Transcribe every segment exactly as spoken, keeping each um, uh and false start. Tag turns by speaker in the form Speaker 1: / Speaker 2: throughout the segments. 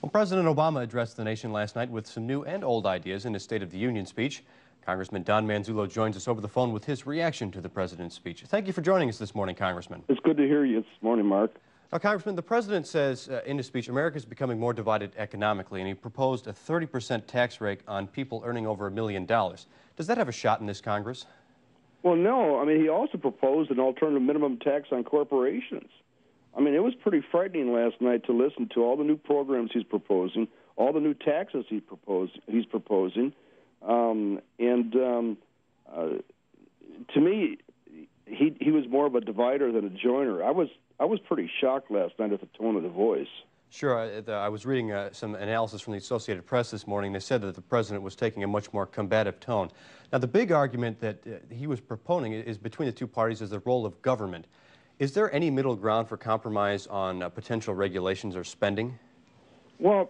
Speaker 1: Well, President Obama addressed the nation last night with some new and old ideas in his State of the Union speech. Congressman Don Manzullo joins us over the phone with his reaction to the president's speech. Thank you for joining us this morning, Congressman.
Speaker 2: It's good to hear you this morning, Mark.
Speaker 1: Now, Congressman, the president says uh, in his speech, America is becoming more divided economically, and he proposed a thirty percent tax rate on people earning over a million dollars. Does that have a shot in this Congress?
Speaker 2: Well, no. I mean, he also proposed an alternative minimum tax on corporations. I mean, it was pretty frightening last night to listen to all the new programs he's proposing, all the new taxes he proposed, he's proposing. Um, and um, uh, to me, he he was more of a divider than a joiner. I was I was pretty shocked last night at the tone of the voice.
Speaker 1: Sure. I, the, I was reading uh, some analysis from the Associated Press this morning. They said that the president was taking a much more combative tone. Now, the big argument that uh, he was proponing is between the two parties is the role of government. Is there any middle ground for compromise on uh, potential regulations or spending?
Speaker 2: Well,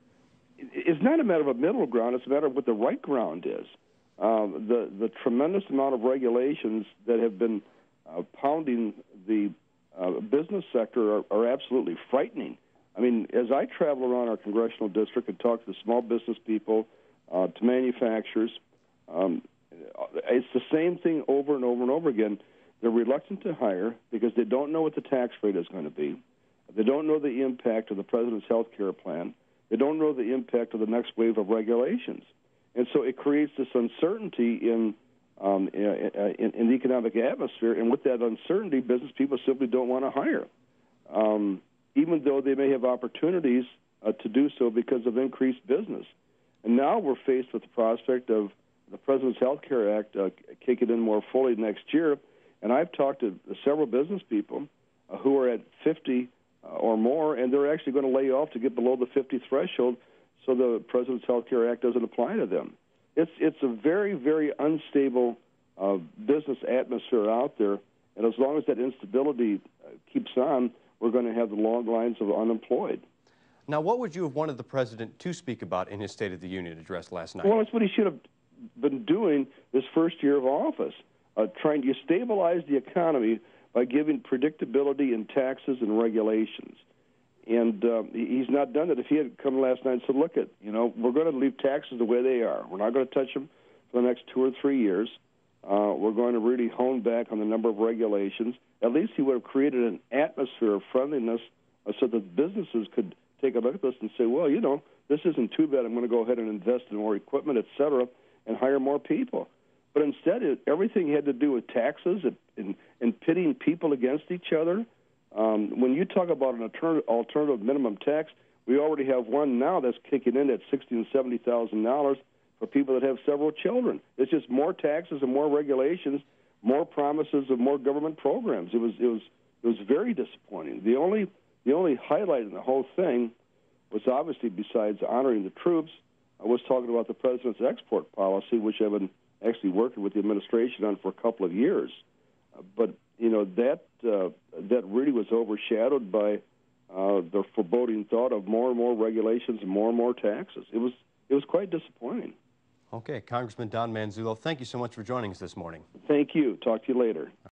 Speaker 2: it's not a matter of a middle ground. It's a matter of what the right ground is. Uh, the, the tremendous amount of regulations that have been uh, pounding the uh, business sector are, are absolutely frightening. I mean, as I travel around our congressional district and talk to small business people, uh, to manufacturers, um, it's the same thing over and over and over again. They're reluctant to hire because they don't know what the tax rate is going to be. They don't know the impact of the president's health care plan. They don't know the impact of the next wave of regulations. And so it creates this uncertainty in, um, in, in the economic atmosphere. And with that uncertainty, business people simply don't want to hire, um, even though they may have opportunities uh, to do so because of increased business. And now we're faced with the prospect of the President's Health Care Act uh, kicking in more fully next year. And I've talked to several business people uh, who are at fifty uh, or more, and they're actually going to lay off to get below the fifty threshold so the President's Health Care Act doesn't apply to them. It's, it's a very, very unstable uh, business atmosphere out there, and as long as that instability uh, keeps on, we're going to have the long lines of unemployed.
Speaker 1: Now, what would you have wanted the president to speak about in his State of the Union address last night?
Speaker 2: Well, that's what he should have been doing this first year of office. Uh, trying to stabilize the economy by giving predictability in taxes and regulations. And uh, he's not done that. If he had come last night and said, look, at, you know, we're going to leave taxes the way they are. We're not going to touch them for the next two or three years. Uh, we're going to really hone back on the number of regulations. At least he would have created an atmosphere of friendliness uh, so that businesses could take a look at this and say, well, you know, this isn't too bad. I'm going to go ahead and invest in more equipment, et cetera, and hire more people. But instead, it, everything had to do with taxes and, and, and pitting people against each other. Um, when you talk about an alternative, alternative minimum tax, we already have one now that's kicking in at sixty thousand dollars and seventy thousand dollars for people that have several children. It's just more taxes and more regulations, more promises of more government programs. It was it was it was very disappointing. The only the only highlight in the whole thing was obviously, besides honoring the troops, I was talking about the president's export policy, which I've been actually working with the administration on for a couple of years. Uh, but, you know, that uh, that really was overshadowed by uh, the foreboding thought of more and more regulations and more and more taxes. It was, it was quite disappointing.
Speaker 1: Okay, Congressman Don Manzullo, thank you so much for joining us this morning.
Speaker 2: Thank you. Talk to you later.